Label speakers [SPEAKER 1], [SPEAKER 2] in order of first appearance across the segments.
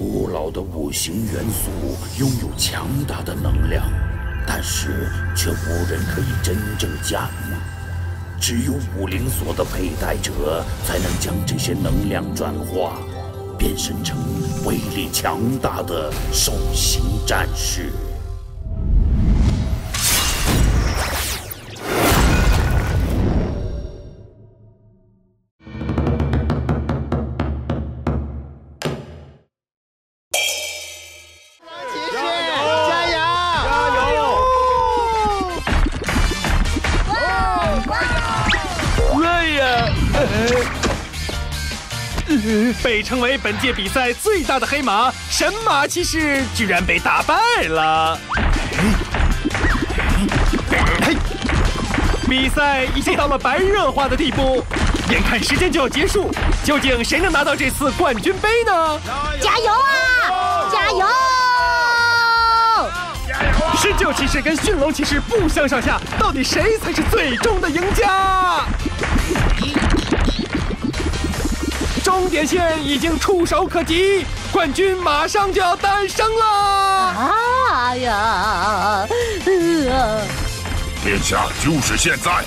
[SPEAKER 1] 古老的五行元素拥有强大的能量，但是却无人可以真正驾驭。只有武灵锁的佩戴者才能将这些能量转化，变身成威力强大的兽形战士。
[SPEAKER 2] 被称为本届比赛最大的黑马神马骑士居然被打败了。比赛已经到了白热化的地步，眼看时间就要结束，究竟谁能拿到这次冠军杯呢？
[SPEAKER 3] 加油啊！加油
[SPEAKER 2] ！19骑士跟驯龙骑士不相上下，到底谁才是最终的赢家？终点线已经触手可及，冠军马上就要诞生了！
[SPEAKER 3] 哎呀！
[SPEAKER 4] 殿下，就是现在！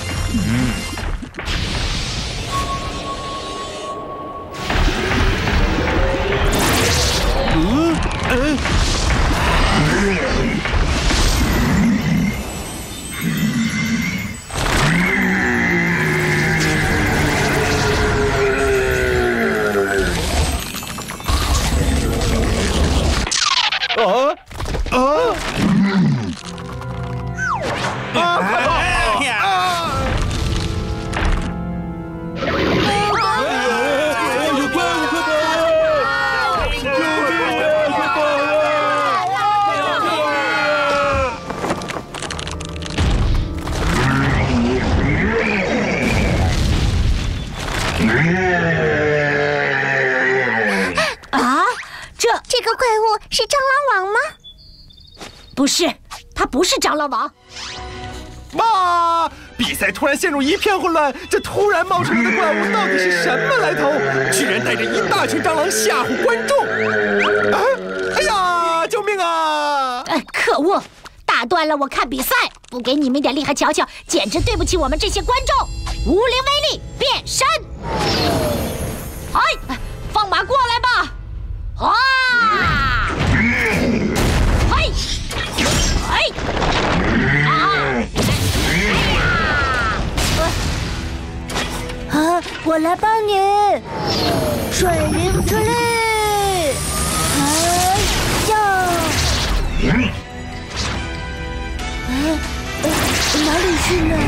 [SPEAKER 3] 这个怪物是蟑螂王吗？不是，他不是蟑螂王。
[SPEAKER 2] 妈！比赛突然陷入一片混乱，这突然冒出来的怪物到底是什么来头？居然带着一大群蟑螂吓唬观众！哎呀，救命啊！
[SPEAKER 3] 可恶！打断了我看比赛，不给你们一点厉害瞧瞧，简直对不起我们这些观众。无灵威力变身！哎，放马过来吧！啊！嘿！嘿！我来帮你，水灵之力！哪里去呢？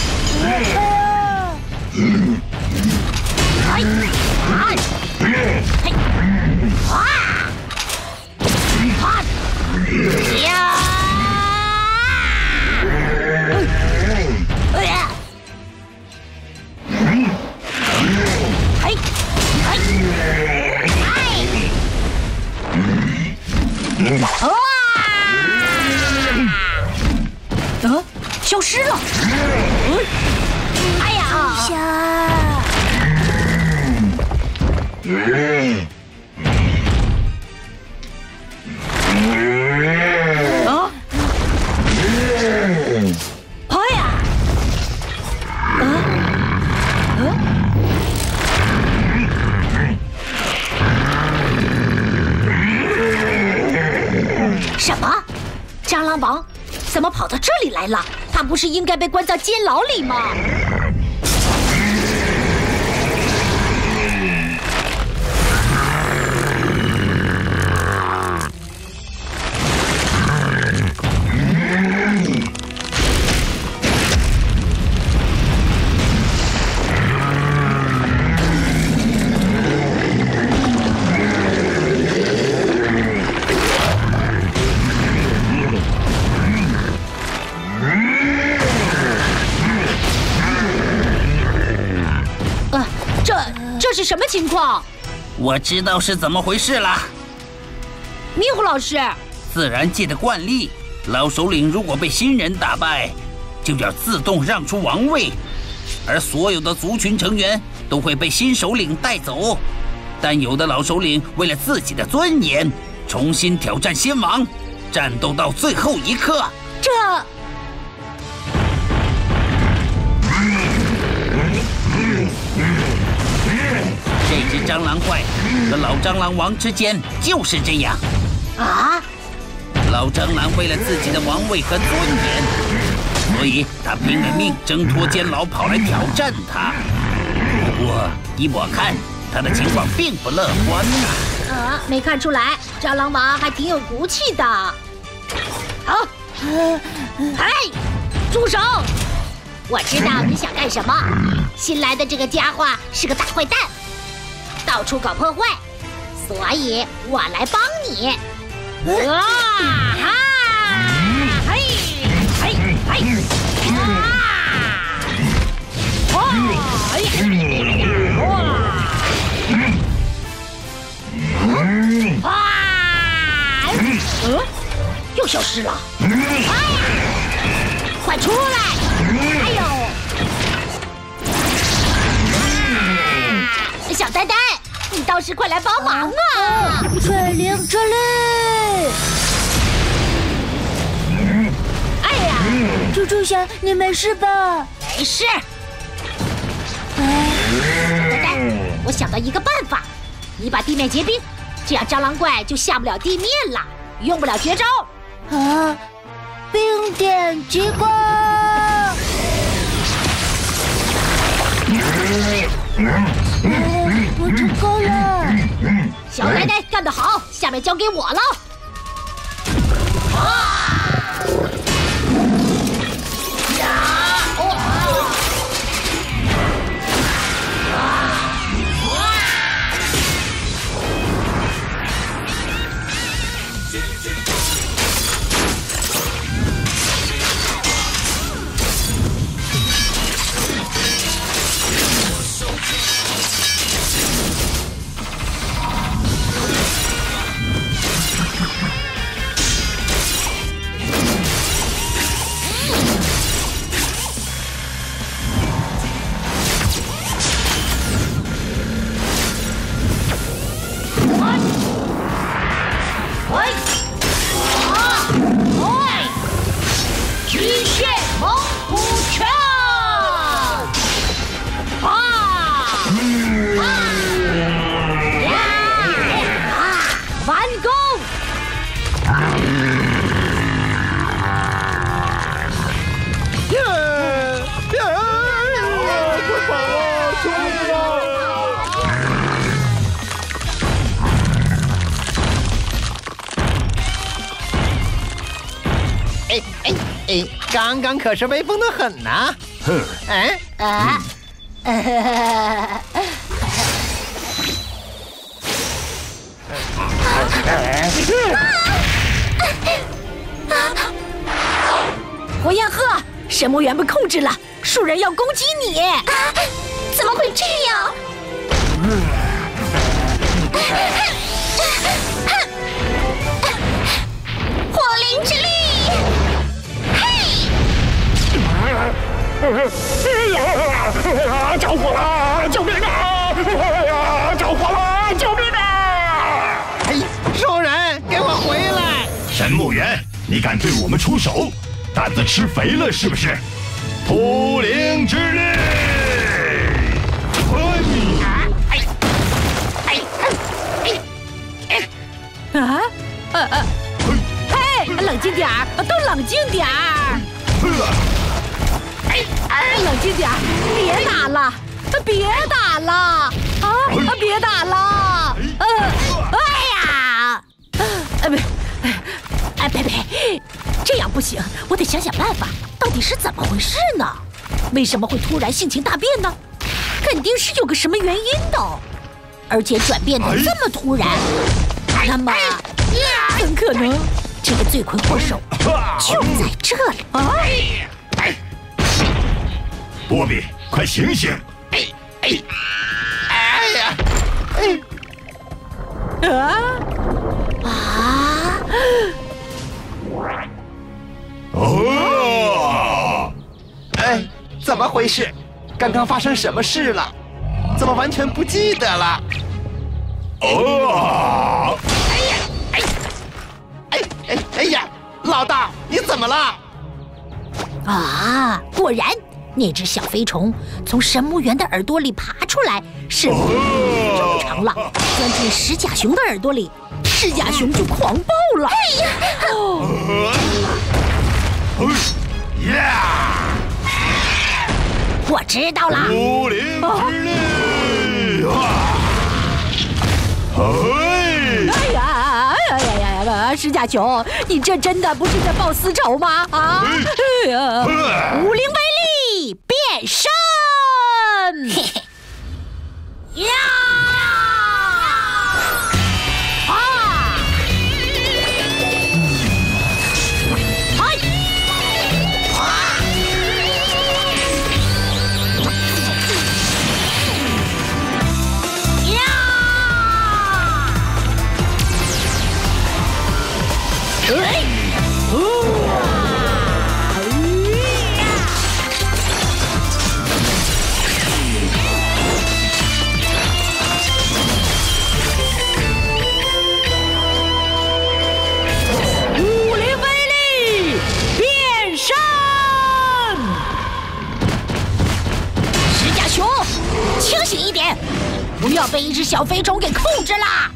[SPEAKER 3] 消失了！哎呀！下！哎呀！什么？蟑螂王怎么跑到这里来了？他不是应该被关在监牢里吗？这是什么情况？
[SPEAKER 5] 我知道是怎么回事了。
[SPEAKER 3] 迷糊老师，
[SPEAKER 5] 自然界的惯例，老首领如果被新人打败，就要自动让出王位，而所有的族群成员都会被新首领带走。 但有的老首领为了自己的尊严，重新挑战仙王，战斗到最后一刻。
[SPEAKER 3] 这
[SPEAKER 5] 只蟑螂怪和老蟑螂王之间就是这样。
[SPEAKER 3] 啊！
[SPEAKER 5] 老蟑螂为了自己的王位和尊严，所以他拼了命挣脱监牢跑来挑战他。不过依我看，他的情况并不乐观呐。
[SPEAKER 3] 啊，没看出来，蟑螂王还挺有骨气的。好，哎，住手！我知道你想干什么。新来的这个家伙是个大坏蛋，到处搞破坏，所以我来帮你。啊哈！嘿，嘿，嘿！啊！哇！哎呀！哇！啊！又消失了。哎呀！快出来！哎呦！小呆呆，你倒是快来帮忙啊！
[SPEAKER 4] 水灵之力！
[SPEAKER 3] 哎呀，
[SPEAKER 4] 猪猪侠，你没事吧？
[SPEAKER 3] 没事。呆呆，我想到一个办法，你把地面结冰，这样蟑螂怪就下不了地面了，用不了绝招。
[SPEAKER 4] 啊！冰点极光！我成功了！
[SPEAKER 3] 小呆呆干得好，下面交给我了。
[SPEAKER 2] 刚刚可是威风得很呐！
[SPEAKER 1] 哼，
[SPEAKER 2] 哎
[SPEAKER 3] 啊！火焰鹤，神魔猿被控制了，树人要攻击你！啊！怎么会这样？火灵之力！
[SPEAKER 1] 着火了！救命啊！着火了！救命啊！
[SPEAKER 2] 哎，兽人，给我回来！
[SPEAKER 1] 神木猿，你敢对我们出手？胆子吃肥了是不是？土灵之力！
[SPEAKER 3] 嘿，冷静点儿，都冷静点儿！冷静点儿，别打了，别打了，啊，别打了！哎呀，呸，这样不行，我得想想办法，到底是怎么回事呢？为什么会突然性情大变呢？肯定是有个什么原因的，而且转变的这么突然，那么很可能这个罪魁祸首就在这里。
[SPEAKER 1] 波比，快醒醒！
[SPEAKER 2] 哦！哎，怎么回事？刚刚发生什么事了？怎么完全不记得了？ 哦！
[SPEAKER 6] 哎呀，老大，你怎么了？
[SPEAKER 3] 啊，果然，那只小飞虫从神木猿的耳朵里爬出来，身体这么长了，钻进石甲熊的耳朵里，石甲熊就狂暴了。哎呀！我知道了。
[SPEAKER 2] 武林之力！
[SPEAKER 3] 石甲熊，你这真的不是在报私仇吗？啊！武林威力变身！嘿嘿，呀！啊！嗨！呀！哎！武林威力变身！石甲熊，清醒一点，不要被一只小飞虫给控制啦！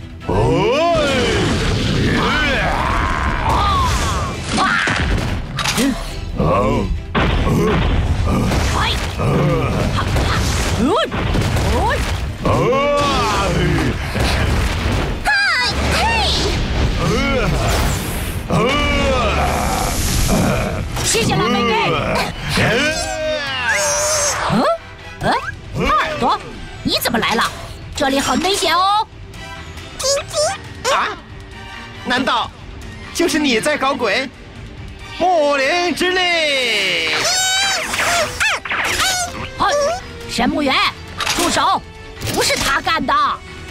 [SPEAKER 3] 谢谢老妹妹。二耳朵，你怎么来了？这里很危险哦。
[SPEAKER 6] 啊？难道就是你在搞鬼？武林之力！
[SPEAKER 3] 神木猿，住手！不是他干的。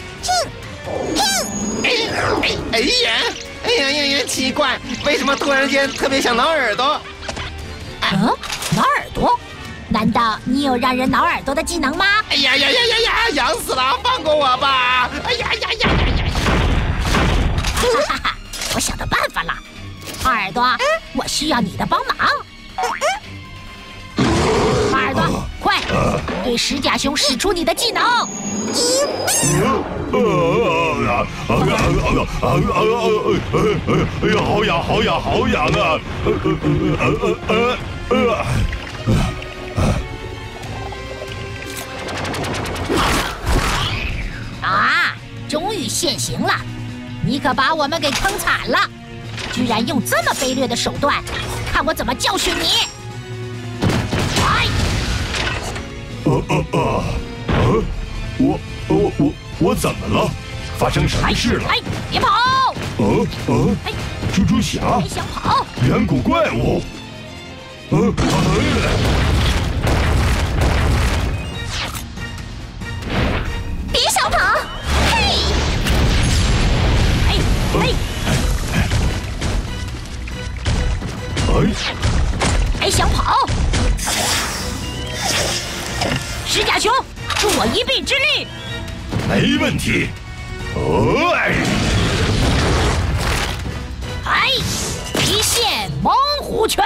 [SPEAKER 6] 哎呀，奇怪，为什么突然间特别想挠耳朵？
[SPEAKER 3] 挠耳朵？难道你有让人挠耳朵的技能吗？
[SPEAKER 6] 哎呀，痒死了，放过我吧！哎呀！
[SPEAKER 3] 哈哈，我想到办法了。二耳朵，我需要你的帮忙。二耳朵，快对石甲熊使出你的技能！
[SPEAKER 2] 哎呀，好痒啊！
[SPEAKER 3] 啊，终于现形了！你可把我们给坑惨了，居然用这么卑劣的手段，看我怎么教训你！
[SPEAKER 2] 我怎么了？发生什么事了？
[SPEAKER 3] 别跑！
[SPEAKER 2] 蜘蛛侠，
[SPEAKER 3] 别想跑！
[SPEAKER 2] 远古怪物！
[SPEAKER 4] 别想跑！
[SPEAKER 3] 别想跑！石甲熊，助我一臂之力！
[SPEAKER 2] 没问题。
[SPEAKER 3] 一线猛虎拳！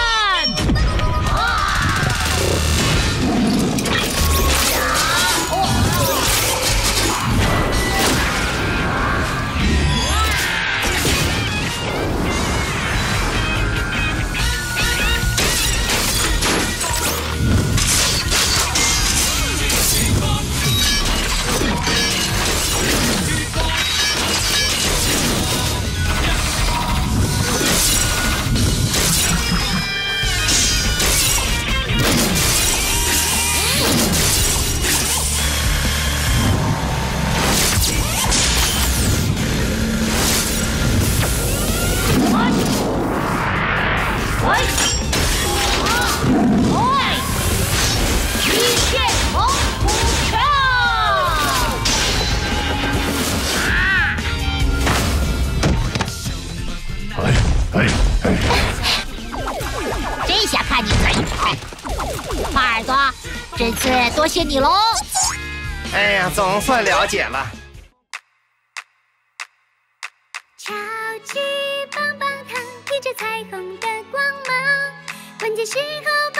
[SPEAKER 3] 这下看你怎么跑！二耳朵，这次多谢你喽！
[SPEAKER 6] 哎呀，总算了解了。
[SPEAKER 7] 超级棒棒糖，披着彩虹的光芒，关键时候。